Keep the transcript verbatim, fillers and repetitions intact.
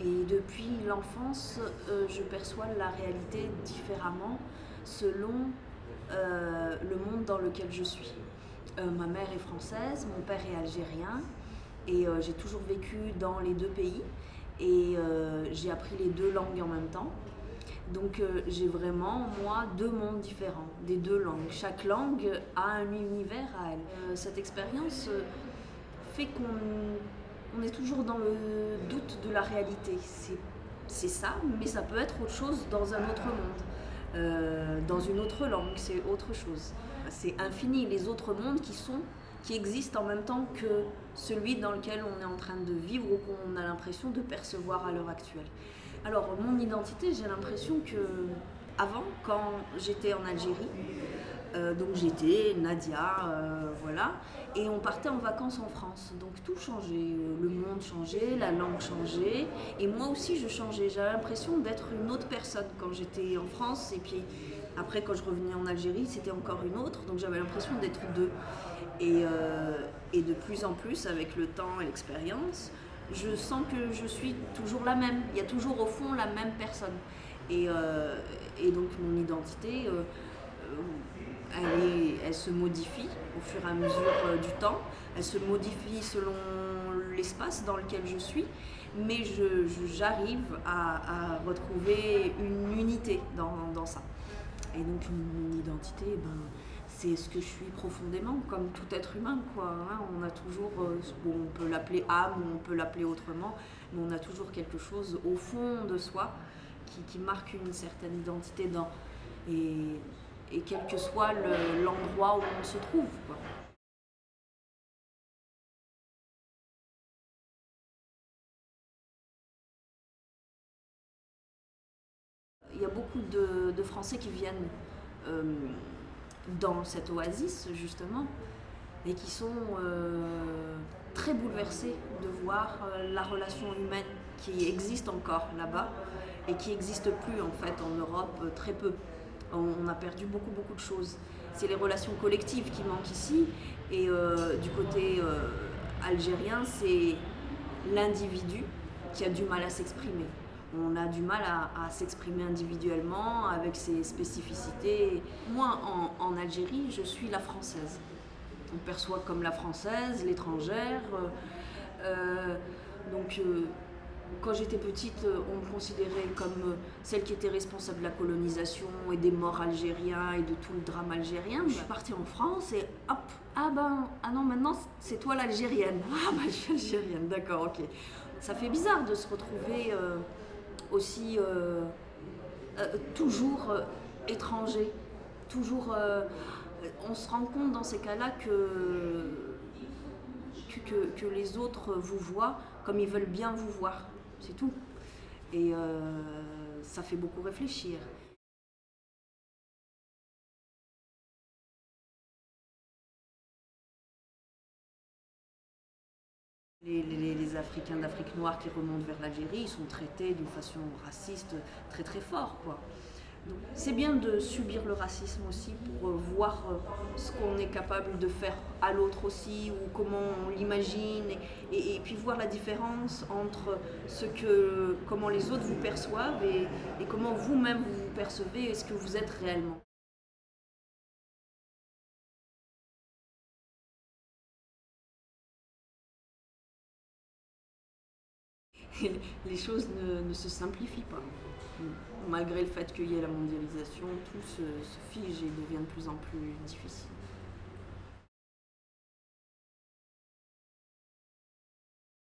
Et depuis l'enfance, euh, je perçois la réalité différemment selon euh, le monde dans lequel je suis. Euh, ma mère est française, mon père est algérien et euh, j'ai toujours vécu dans les deux pays et euh, j'ai appris les deux langues en même temps. Donc euh, j'ai vraiment, moi, deux mondes différents, des deux langues. Chaque langue a un univers à elle. Euh, cette expérience euh, fait qu'on on est toujours dans le doute de la réalité. C'est, c'est ça, mais ça peut être autre chose dans un autre monde. Euh, dans une autre langue, c'est autre chose. C'est infini, les autres mondes qui sont, qui existent en même temps que celui dans lequel on est en train de vivre ou qu'on a l'impression de percevoir à l'heure actuelle. Alors, mon identité, j'ai l'impression que avant, quand j'étais en Algérie, euh, donc j'étais Nadia, euh, voilà, et on partait en vacances en France. Donc tout changeait, le monde changeait, la langue changeait, et moi aussi je changeais. J'avais l'impression d'être une autre personne quand j'étais en France, et puis après quand je revenais en Algérie, c'était encore une autre, donc j'avais l'impression d'être deux. Et, euh, et de plus en plus, avec le temps et l'expérience, je sens que je suis toujours la même. Il y a toujours au fond la même personne. Et, euh, et donc mon identité, euh, elle, est, elle se modifie au fur et à mesure du temps. Elle se modifie selon l'espace dans lequel je suis. Mais je, je, j'arrive à, à retrouver une unité dans, dans ça. Et donc mon identité, ben, c'est ce que je suis profondément, comme tout être humain, quoi. Hein, on a toujours, euh, bon, on peut l'appeler âme ou on peut l'appeler autrement, mais on a toujours quelque chose au fond de soi qui, qui marque une certaine identité dans, et, et quel que soit le, l'endroit où on se trouve, quoi. Il y a beaucoup de, de Français qui viennent euh, dans cette oasis, justement, et qui sont euh, très bouleversés de voir euh, la relation humaine qui existe encore là-bas et qui n'existe plus en fait en Europe, euh, très peu. On, on a perdu beaucoup beaucoup de choses. C'est les relations collectives qui manquent ici, et euh, du côté euh, algérien, c'est l'individu qui a du mal à s'exprimer. On a du mal à, à s'exprimer individuellement avec ses spécificités. Moi, en, en Algérie, je suis la française. On me perçoit comme la française, l'étrangère. Euh, donc, euh, quand j'étais petite, on me considérait comme celle qui était responsable de la colonisation et des morts algériens et de tout le drame algérien. Je suis partie en France et hop, ah ben, ah non, maintenant c'est toi l'algérienne. Ah ben, je suis algérienne, d'accord, ok. Ça fait bizarre de se retrouver euh, aussi euh, euh, toujours euh, étranger, toujours. Euh, on se rend compte dans ces cas-là que, que, que les autres vous voient comme ils veulent bien vous voir, c'est tout. Et euh, ça fait beaucoup réfléchir. Les, les, les Africains d'Afrique noire qui remontent vers l'Algérie, ils sont traités d'une façon raciste très très fort, quoi. Donc, c'est bien de subir le racisme aussi pour euh, voir euh, ce qu'on est capable de faire à l'autre aussi, ou comment on l'imagine, et, et, et puis voir la différence entre ce que, comment les autres vous perçoivent et, et comment vous-même vous vous percevez et ce que vous êtes réellement. Les choses ne, ne se simplifient pas. Malgré le fait qu'il y ait la mondialisation, tout se, se fige et devient de plus en plus difficile.